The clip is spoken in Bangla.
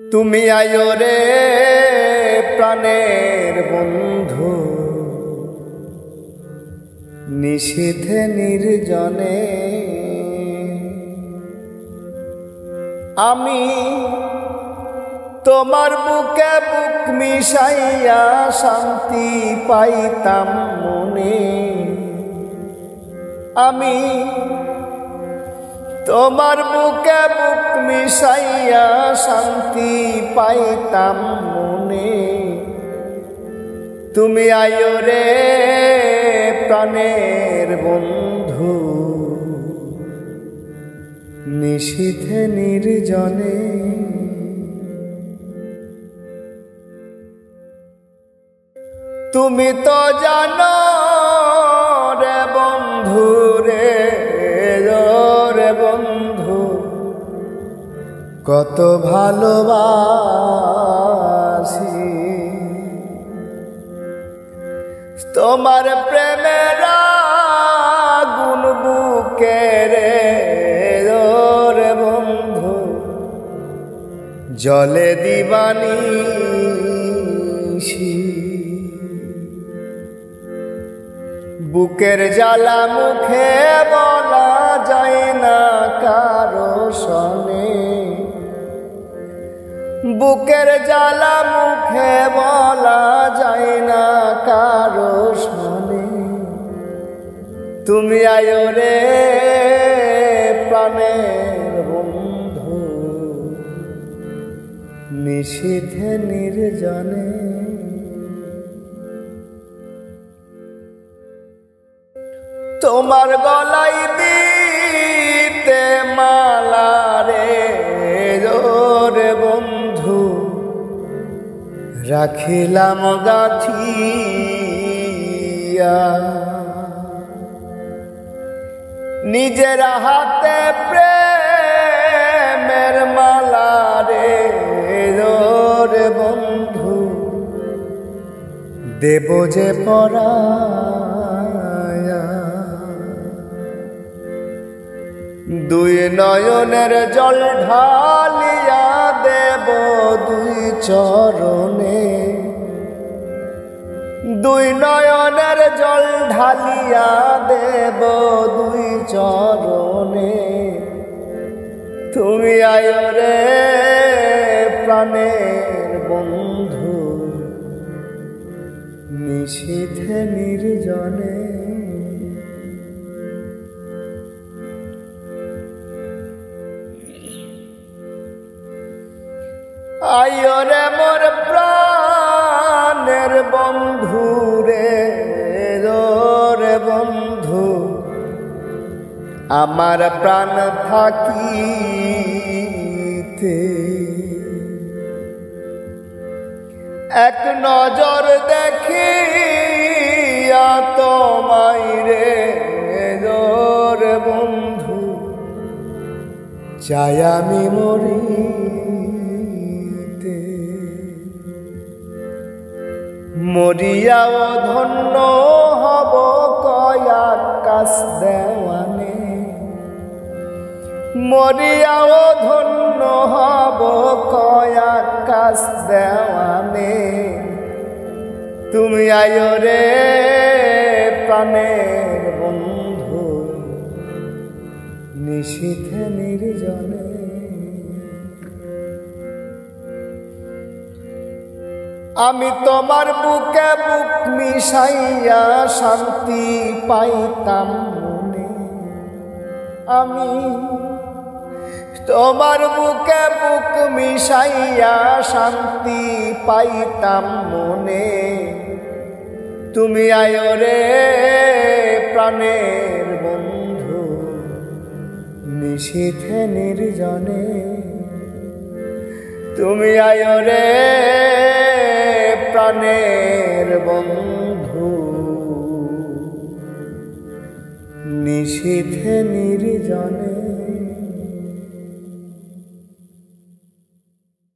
তুমি আয়ো রে প্রাণের বন্ধু, নিশীথে নির্জনে আমি তোমার বুকে বুক মিশাইয়া শান্তি পাইতাম মনে। আমি তোমার বুকে বুক মিশাইয়া শান্তি পাইতাম মনে। তুমি আয়ো রে প্রাণের বন্ধু, নিশীথে নির্জনে তুমি তো জানো রে বন্ধু রে বন্ধু, কত ভালোবাসি তোমার প্রেমের আগুন বুকে রে বন্ধু, জলে দিবানিশি। বুকের জ্বালা মুখে বলা যায় না কারো সনে, বুকের জ্বালা মুখে বলা যায় না কারো সনে। তুমি আয়ো রে প্রাণের বন্ধু, নিশীথে নির্জনে তোমার গলায় দিতে মালা রে বন্ধু, রাখিলাম গাঁথিয়া। নিজের হাতে প্রেমের মালা রে বন্ধু, দেব যে পরায়া। দুই নয়নের জল ঢালিয়া দেব দুই চরণে, দুই নয়নের জল ঢালিয়া দেব দুই চরণে। তুমি আয়ো রে প্রাণের বন্ধু, নিশীথে নির্জনে আয়ো রে মোর প্রাণের বন্ধু রে বন্ধু, আমার প্রাণ থাকিতে এক নজর দেখিয়া তোমায় রে বন্ধু, চাই আমি মরিতে। মরিয়াও ধন্য হব কয়াকাশ দেওয়ানে, মরিয়াও ধন্য হব কয়াকাশ দেওয়ানে। তুমি আয়ো রে প্রাণের বন্ধু, নিশীথে নির্জনে আমি তোমার বুকে বুক মিশাইয়া শান্তি পাইতাম মনে। আমি তোমার বুকে বুক মিশাইয়া শান্তি পাইতাম মনে। তুমি আয়ো রে প্রাণের বন্ধু, নিশীথে নির্জনে। তুমি আয়ো রে প্রাণের বন্ধু, নিশীথে নির্জনে।